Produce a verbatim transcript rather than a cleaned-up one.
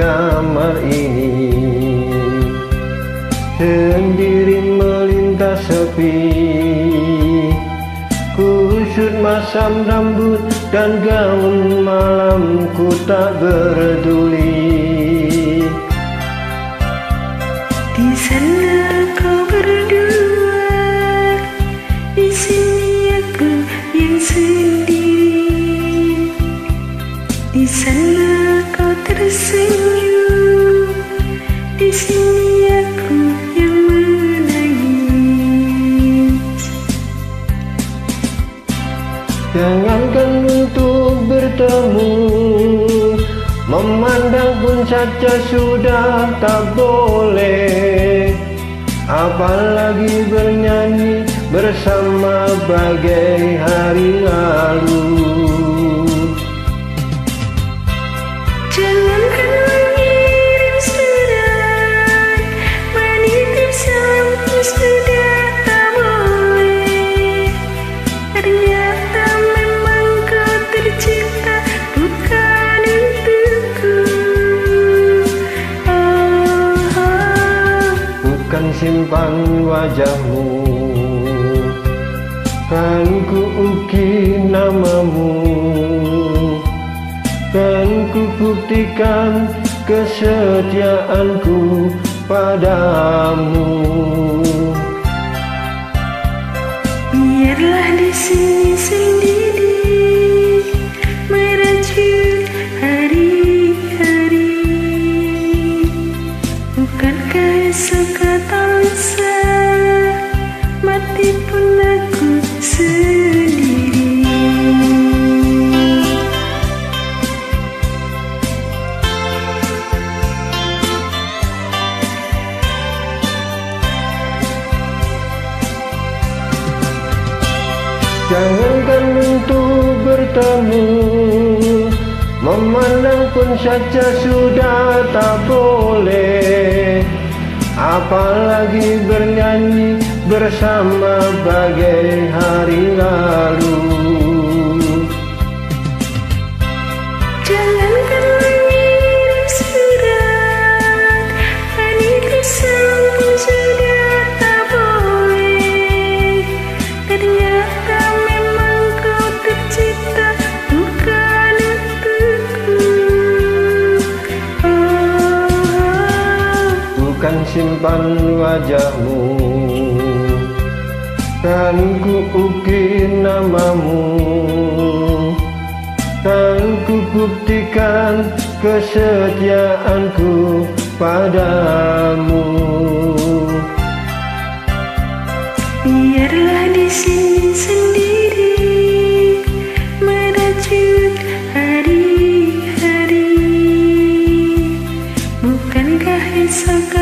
kamar ini, sendiri melintas sepi. Kusut masam rambut dan gaun malamku tak peduli. Di sana kau berdua, di sini aku yang sendiri. Di sana kau tersenyum, di sini aku yang menangis. Jangankan untuk bertemu, memandang pun saja sudah tak boleh, apalagi bernyanyi bersama bagai hari lalu. Jangankan mengirim surat, menitip salam pun sudah tak boleh. Ternyata memang kau tercipta bukan untukku. Oh, oh. Bukan simpan wajahmu, kan ku ukir namamu, kan ku buktikan kesetiaanku padamu. Biarlah di sini sendiri merajut hari-hari. Bukankah esok kata lusa mati pun aku sendiri. Jangankan untuk bertemu, memandang pun saja sudah tak boleh, apalagi bernyanyi bersama bagai hari lalu. Jangankan mengirim surat, menitip salam pun sudah tak boleh. Ternyata memang kau tercipta bukan untukku. Oh, oh. Bukan simpan wajahmu, kan ku ukir namamu, kan ku buktikan kesetiaanku padamu. Biarlah di sini sendiri merajut hari-hari. Bukankah esok